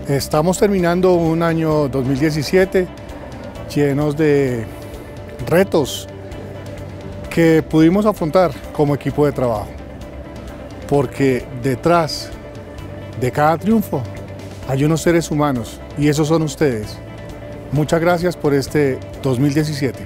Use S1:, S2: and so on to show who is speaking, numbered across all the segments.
S1: Estamos terminando un año 2017 llenos de retos que pudimos afrontar como equipo de trabajo, porque detrás de cada triunfo hay unos seres humanos y esos son ustedes. Muchas gracias por este 2017.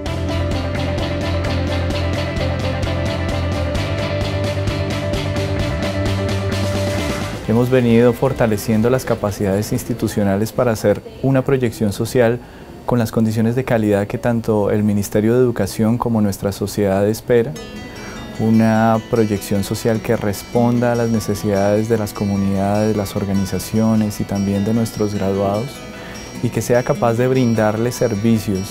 S2: Hemos venido fortaleciendo las capacidades institucionales para hacer una proyección social con las condiciones de calidad que tanto el Ministerio de Educación como nuestra sociedad espera. Una proyección social que responda a las necesidades de las comunidades, las organizaciones y también de nuestros graduados y que sea capaz de brindarles servicios.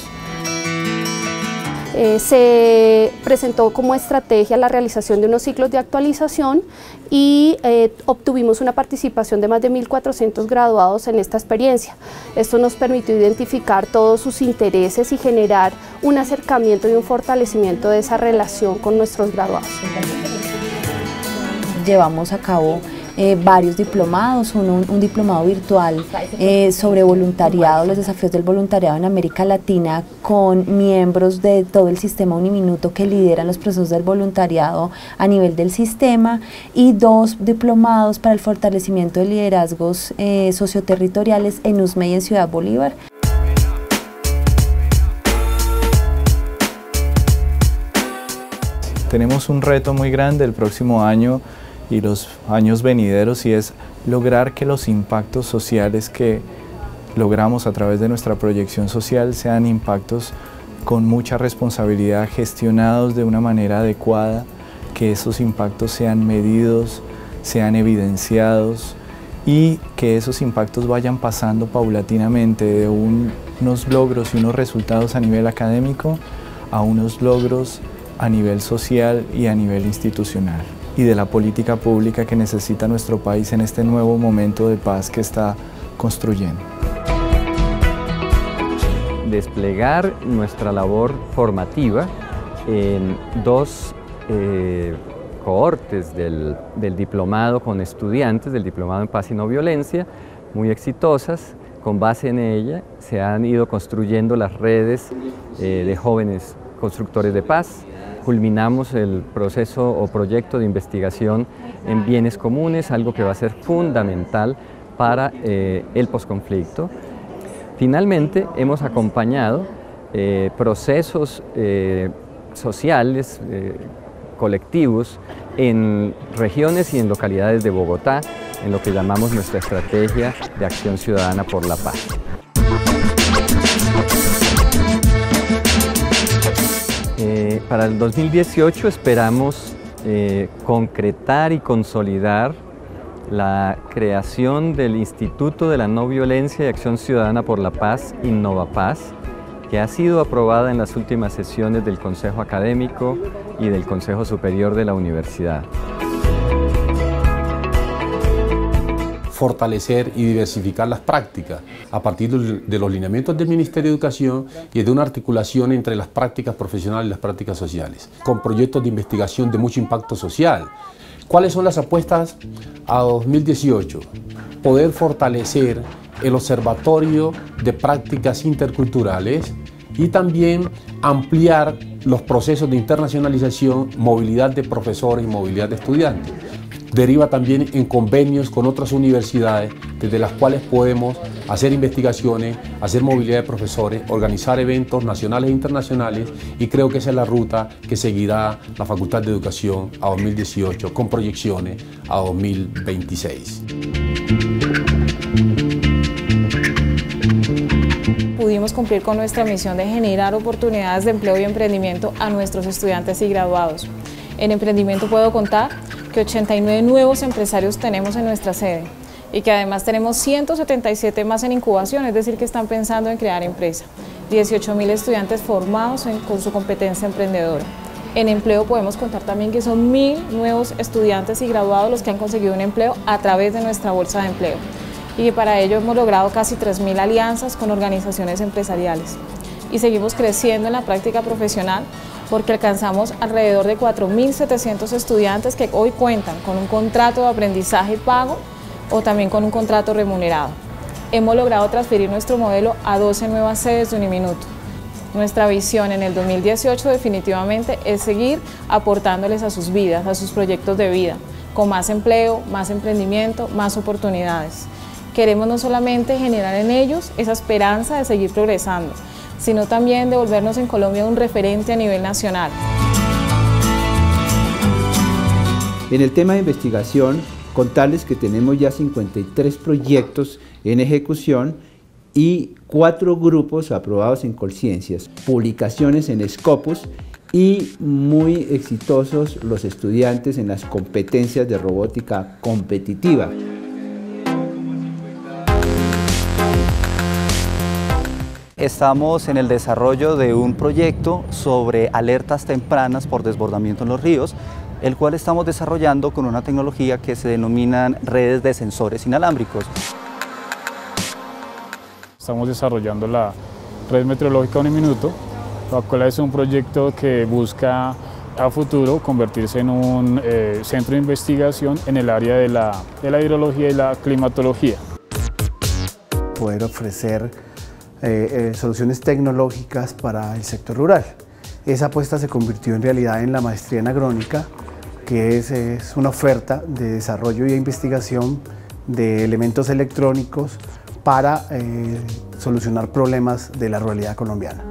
S3: Se presentó como estrategia la realización de unos ciclos de actualización y obtuvimos una participación de más de 1.400 graduados en esta experiencia. Esto nos permitió identificar todos sus intereses y generar un acercamiento y un fortalecimiento de esa relación con nuestros graduados.
S4: Llevamos a cabo varios diplomados, un diplomado virtual sobre voluntariado, los desafíos del voluntariado en América Latina, con miembros de todo el sistema Uniminuto que lideran los procesos del voluntariado a nivel del sistema, y 2 diplomados para el fortalecimiento de liderazgos socioterritoriales en USME y en Ciudad Bolívar.
S2: Tenemos un reto muy grande el próximo año y los años venideros, y es lograr que los impactos sociales que logramos a través de nuestra proyección social sean impactos con mucha responsabilidad, gestionados de una manera adecuada, que esos impactos sean medidos, sean evidenciados y que esos impactos vayan pasando paulatinamente de unos logros y unos resultados a nivel académico a unos logros a nivel social y a nivel institucional, y de la política pública que necesita nuestro país en este nuevo momento de paz que está construyendo.
S5: Desplegar nuestra labor formativa en 2 cohortes del diplomado con estudiantes, del diplomado en paz y no violencia, muy exitosas. Con base en ella se han ido construyendo las redes de jóvenes constructores de paz. Culminamos el proceso o proyecto de investigación en bienes comunes, algo que va a ser fundamental para el posconflicto. Finalmente, hemos acompañado procesos sociales, colectivos, en regiones y en localidades de Bogotá, en lo que llamamos nuestra estrategia de acción ciudadana por la paz. Para el 2018 esperamos concretar y consolidar la creación del Instituto de la No Violencia y Acción Ciudadana por la Paz, InnovaPaz, que ha sido aprobada en las últimas sesiones del Consejo Académico y del Consejo Superior de la Universidad.
S6: Fortalecer y diversificar las prácticas a partir de los lineamientos del Ministerio de Educación y de una articulación entre las prácticas profesionales y las prácticas sociales, con proyectos de investigación de mucho impacto social. ¿Cuáles son las apuestas a 2018? Poder fortalecer el Observatorio de Prácticas Interculturales y también ampliar los procesos de internacionalización, movilidad de profesores y movilidad de estudiantes. Deriva también en convenios con otras universidades desde las cuales podemos hacer investigaciones, hacer movilidad de profesores, organizar eventos nacionales e internacionales, y creo que esa es la ruta que seguirá la Facultad de Educación a 2018 con proyecciones a 2026.
S7: Pudimos cumplir con nuestra misión de generar oportunidades de empleo y emprendimiento a nuestros estudiantes y graduados. En emprendimiento puedo contar que 89 nuevos empresarios tenemos en nuestra sede y que además tenemos 177 más en incubación, es decir, que están pensando en crear empresa. 18.000 estudiantes formados con su competencia emprendedora. En empleo podemos contar también que son 1.000 nuevos estudiantes y graduados los que han conseguido un empleo a través de nuestra bolsa de empleo, y que para ello hemos logrado casi 3.000 alianzas con organizaciones empresariales. Y seguimos creciendo en la práctica profesional, porque alcanzamos alrededor de 4.700 estudiantes que hoy cuentan con un contrato de aprendizaje pago o también con un contrato remunerado. hemos logrado transferir nuestro modelo a 12 nuevas sedes de Uniminuto. Nuestra visión en el 2018 definitivamente es seguir aportándoles a sus vidas, a sus proyectos de vida, con más empleo, más emprendimiento, más oportunidades. Queremos no solamente generar en ellos esa esperanza de seguir progresando, sino también de volvernos en Colombia un referente a nivel nacional.
S8: En el tema de investigación, contarles que tenemos ya 53 proyectos en ejecución y 4 grupos aprobados en Colciencias, publicaciones en Scopus y muy exitosos los estudiantes en las competencias de robótica competitiva.
S9: Estamos en el desarrollo de un proyecto sobre alertas tempranas por desbordamiento en los ríos, el cual estamos desarrollando con una tecnología que se denominan redes de sensores inalámbricos.
S10: Estamos desarrollando la red meteorológica Uniminuto, la cual es un proyecto que busca a futuro convertirse en un centro de investigación en el área de la hidrología y la climatología.
S11: Poder ofrecer soluciones tecnológicas para el sector rural. Esa apuesta se convirtió en realidad en la maestría en agrónica, que es una oferta de desarrollo y investigación de elementos electrónicos para solucionar problemas de la ruralidad colombiana.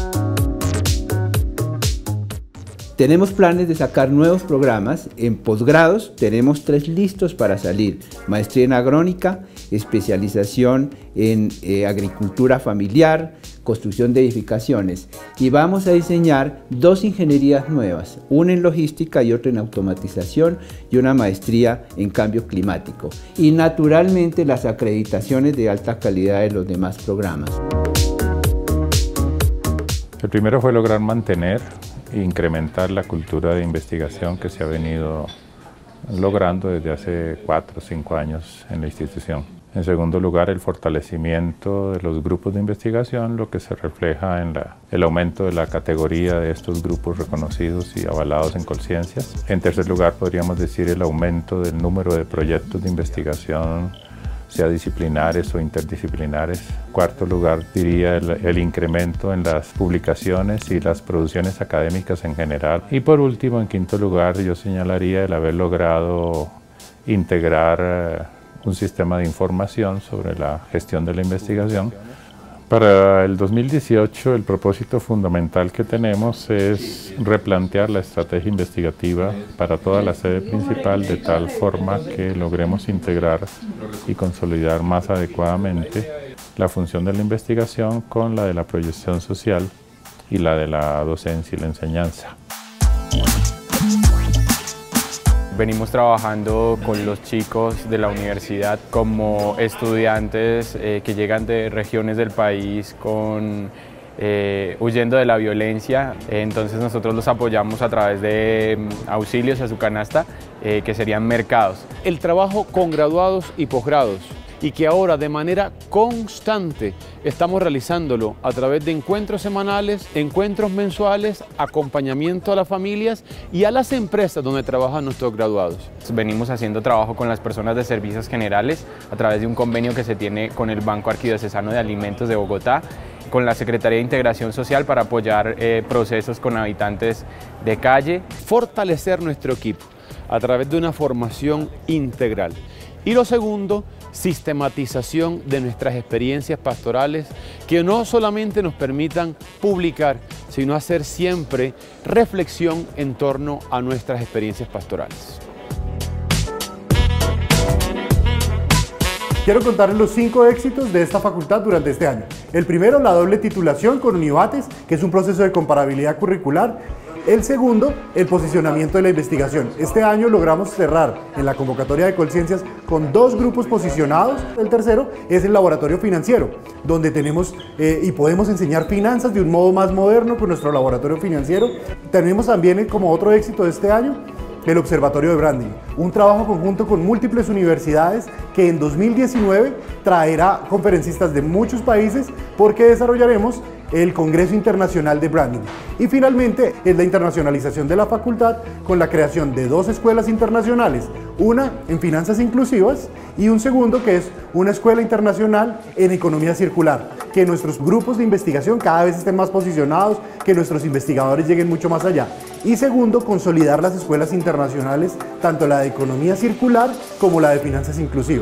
S8: Tenemos planes de sacar nuevos programas. En posgrados tenemos 3 listos para salir: maestría en agrónica, especialización en agricultura familiar, construcción de edificaciones, y vamos a diseñar 2 ingenierías nuevas, una en logística y otra en automatización, y una maestría en cambio climático, y naturalmente las acreditaciones de alta calidad de los demás programas.
S12: El primero fue lograr mantener e incrementar la cultura de investigación que se ha venido logrando desde hace 4 o 5 años en la institución. En segundo lugar, el fortalecimiento de los grupos de investigación, lo que se refleja en el aumento de la categoría de estos grupos reconocidos y avalados en Colciencias. En tercer lugar, podríamos decir el aumento del número de proyectos de investigación, sea disciplinares o interdisciplinares. Cuarto lugar, diría el incremento en las publicaciones y las producciones académicas en general. Y por último, en quinto lugar, yo señalaría el haber logrado integrar un sistema de información sobre la gestión de la investigación. Para el 2018, el propósito fundamental que tenemos es replantear la estrategia investigativa para toda la sede principal de tal forma que logremos integrar y consolidar más adecuadamente la función de la investigación con la de la proyección social y la de la docencia y la enseñanza.
S13: Venimos trabajando con los chicos de la universidad como estudiantes que llegan de regiones del país huyendo de la violencia. Entonces nosotros los apoyamos a través de auxilios a su canasta, que serían mercados.
S14: El trabajo con graduados y posgrados, y que ahora de manera constante estamos realizándolo a través de encuentros semanales, encuentros mensuales, acompañamiento a las familias y a las empresas donde trabajan nuestros graduados.
S13: Venimos haciendo trabajo con las personas de servicios generales a través de un convenio que se tiene con el Banco Arquidiocesano de Alimentos de Bogotá, con la Secretaría de Integración Social para apoyar procesos con habitantes de calle.
S14: Fortalecer nuestro equipo a través de una formación integral. Y lo segundo, sistematización de nuestras experiencias pastorales que no solamente nos permitan publicar, sino hacer siempre reflexión en torno a nuestras experiencias pastorales.
S15: Quiero contarles los 5 éxitos de esta facultad durante este año. El primero, la doble titulación con Univates, que es un proceso de comparabilidad curricular. El segundo, el posicionamiento de la investigación. Este año logramos cerrar en la convocatoria de Colciencias con 2 grupos posicionados. El tercero es el laboratorio financiero, donde tenemos y podemos enseñar finanzas de un modo más moderno con nuestro laboratorio financiero. Tenemos también como otro éxito de este año el Observatorio de Branding, un trabajo conjunto con múltiples universidades que en 2019 traerá conferencistas de muchos países porque desarrollaremos el Congreso Internacional de Branding. Y finalmente es la internacionalización de la facultad con la creación de 2 escuelas internacionales, Una en finanzas inclusivas y un segundo que es una escuela internacional en economía circular. Que nuestros grupos de investigación cada vez estén más posicionados, que nuestros investigadores lleguen mucho más allá. Y segundo, consolidar las escuelas internacionales, tanto la de economía circular como la de finanzas inclusivas.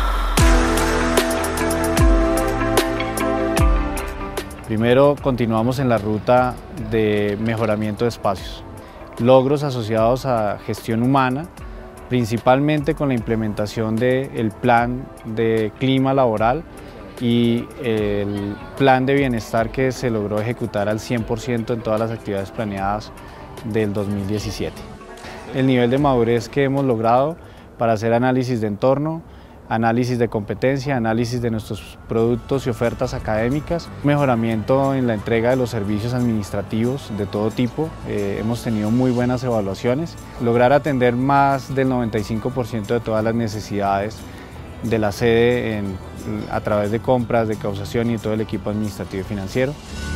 S16: Primero, continuamos en la ruta de mejoramiento de espacios. Logros asociados a gestión humana, principalmente con la implementación del plan de clima laboral y el plan de bienestar que se logró ejecutar al 100% en todas las actividades planeadas del 2017. El nivel de madurez que hemos logrado para hacer análisis de entorno, análisis de competencia, análisis de nuestros productos y ofertas académicas, mejoramiento en la entrega de los servicios administrativos de todo tipo. Hemos tenido muy buenas evaluaciones, lograr atender más del 95% de todas las necesidades de la sede a través de compras, de causación y todo el equipo administrativo y financiero.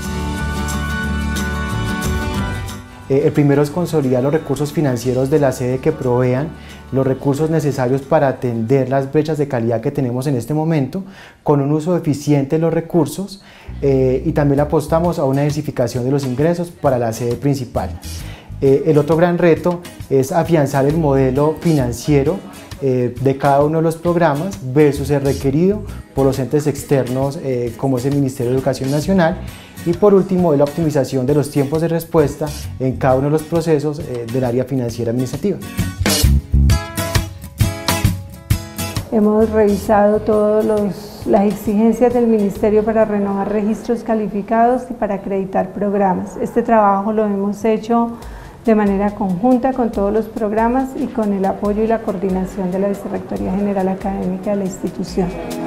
S17: El primero es consolidar los recursos financieros de la sede que provean los recursos necesarios para atender las brechas de calidad que tenemos en este momento, con un uso eficiente de los recursos y también apostamos a una diversificación de los ingresos para la sede principal. El otro gran reto es afianzar el modelo financiero de cada uno de los programas versus el requerido por los entes externos como es el Ministerio de Educación Nacional. Y por último, la optimización de los tiempos de respuesta en cada uno de los procesos del área financiera administrativa.
S18: Hemos revisado todas las exigencias del Ministerio para renovar registros calificados y para acreditar programas. Este trabajo lo hemos hecho de manera conjunta con todos los programas y con el apoyo y la coordinación de la Vicerrectoría General Académica de la institución.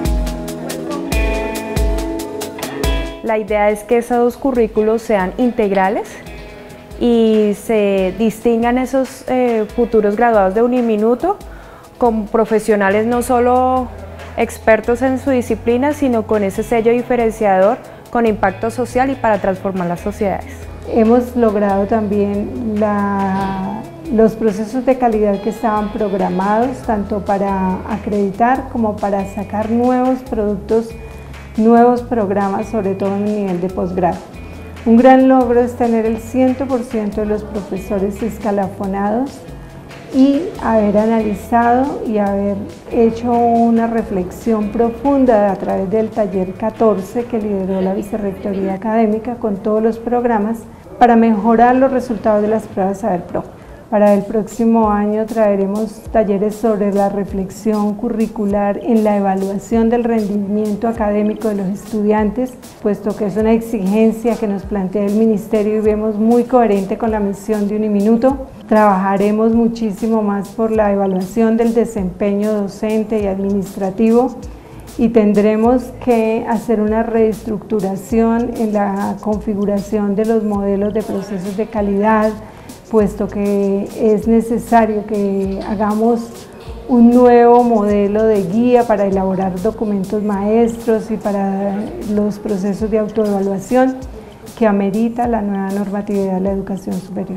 S19: La idea es que esos currículos sean integrales y se distingan esos futuros graduados de Uniminuto con profesionales no solo expertos en su disciplina, sino con ese sello diferenciador con impacto social y para transformar las sociedades.
S18: Hemos logrado también los procesos de calidad que estaban programados, tanto para acreditar como para sacar nuevos productos, nuevos programas, sobre todo en el nivel de posgrado. Un gran logro es tener el 100% de los profesores escalafonados y haber analizado y haber hecho una reflexión profunda a través del taller 14 que lideró la Vicerrectoría Académica con todos los programas para mejorar los resultados de las pruebas Saber Pro. Para el próximo año traeremos talleres sobre la reflexión curricular en la evaluación del rendimiento académico de los estudiantes, puesto que es una exigencia que nos plantea el Ministerio y vemos muy coherente con la misión de Uniminuto. Trabajaremos muchísimo más por la evaluación del desempeño docente y administrativo y tendremos que hacer una reestructuración en la configuración de los modelos de procesos de calidad, puesto que es necesario que hagamos un nuevo modelo de guía para elaborar documentos maestros y para los procesos de autoevaluación que amerita la nueva normatividad de la educación superior.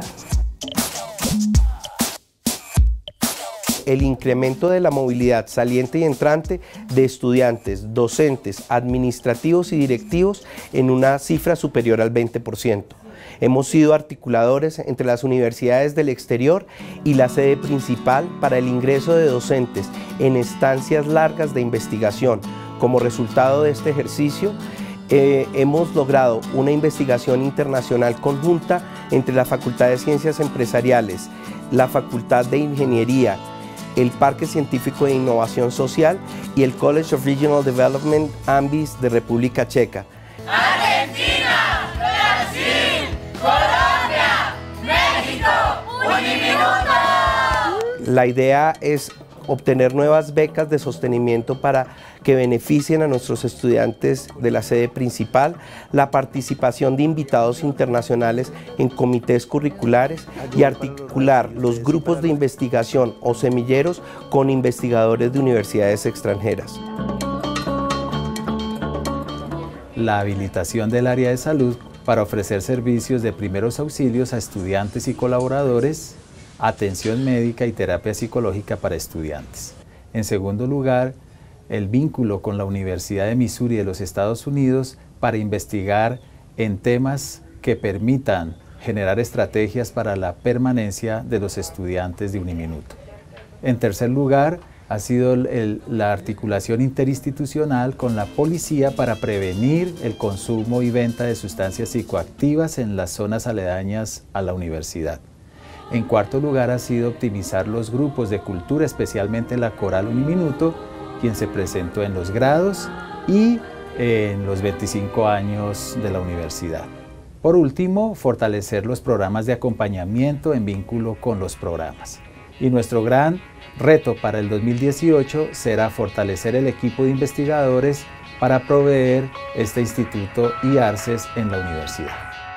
S20: El incremento de la movilidad saliente y entrante de estudiantes, docentes, administrativos y directivos en una cifra superior al 20%. Hemos sido articuladores entre las universidades del exterior y la sede principal para el ingreso de docentes en estancias largas de investigación. Como resultado de este ejercicio, hemos logrado una investigación internacional conjunta entre la Facultad de Ciencias Empresariales, la Facultad de Ingeniería, el Parque Científico de Innovación Social y el College of Regional Development AMBIS de República Checa.
S21: Argentina, Brasil, Colombia, México, Uniminuto.
S20: La idea es obtener nuevas becas de sostenimiento para que beneficien a nuestros estudiantes de la sede principal, la participación de invitados internacionales en comités curriculares y articular los grupos de investigación o semilleros con investigadores de universidades extranjeras.
S22: La habilitación del área de salud para ofrecer servicios de primeros auxilios a estudiantes y colaboradores atención médica y terapia psicológica para estudiantes. En segundo lugar, el vínculo con la Universidad de Missouri de los Estados Unidos para investigar en temas que permitan generar estrategias para la permanencia de los estudiantes de Uniminuto. En tercer lugar, ha sido la articulación interinstitucional con la policía para prevenir el consumo y venta de sustancias psicoactivas en las zonas aledañas a la universidad. En cuarto lugar, ha sido optimizar los grupos de cultura, especialmente la Coral Uniminuto, quien se presentó en los grados y en los 25 años de la universidad. Por último, fortalecer los programas de acompañamiento en vínculo con los programas. Y nuestro gran reto para el 2018 será fortalecer el equipo de investigadores para proveer este instituto y ARCES en la universidad.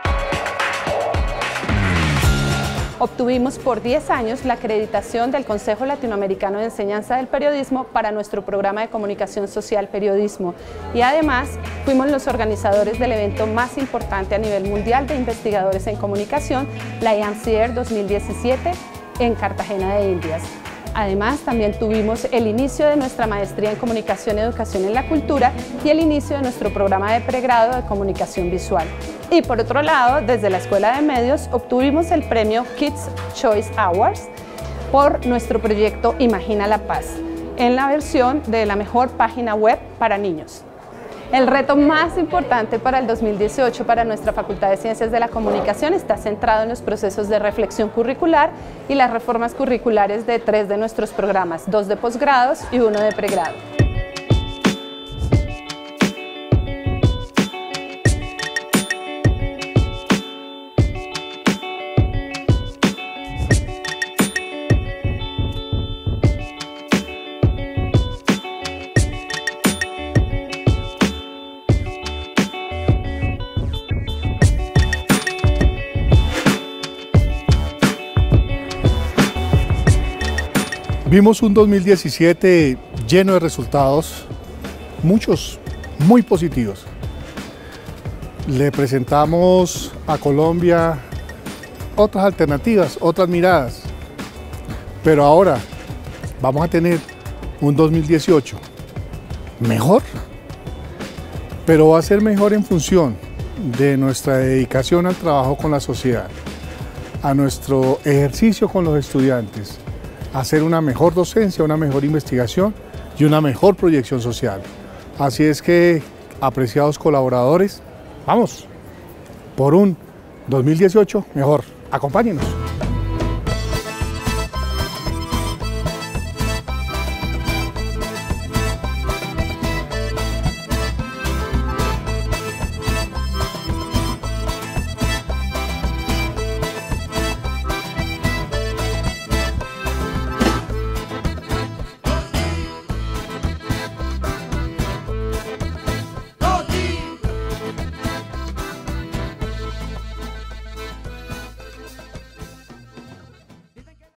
S1: Obtuvimos por 10 años la acreditación del Consejo Latinoamericano de Enseñanza del Periodismo para nuestro programa de comunicación social Periodismo y además fuimos los organizadores del evento más importante a nivel mundial de investigadores en comunicación, la IAMCIER 2017 en Cartagena de Indias. Además, también tuvimos el inicio de nuestra maestría en Comunicación y Educación en la Cultura y el inicio de nuestro programa de pregrado de Comunicación Visual. Y por otro lado, desde la Escuela de Medios obtuvimos el premio Kids Choice Awards por nuestro proyecto Imagina la Paz, en la versión de la mejor página web para niños. El reto más importante para el 2018 para nuestra Facultad de Ciencias de la Comunicación está centrado en los procesos de reflexión curricular y las reformas curriculares de 3 de nuestros programas, 2 de posgrados y 1 de pregrado.
S15: Vimos un 2017 lleno de resultados, muchos muy positivos. Le presentamos a Colombia otras alternativas, otras miradas, pero ahora vamos a tener un 2018 mejor, pero va a ser mejor en función de nuestra dedicación al trabajo con la sociedad, a nuestro ejercicio con los estudiantes, hacer una mejor docencia, una mejor investigación y una mejor proyección social. Así es que, apreciados colaboradores, vamos por un 2018 mejor. Acompáñenos.